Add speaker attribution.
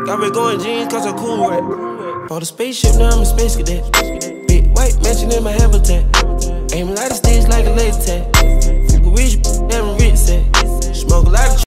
Speaker 1: Got me going jeans cause I'm cool, right? Bought a spaceship, now I'm a space cadet. Big white mansion in my habitat. Aim a lot of stage like a laser tag.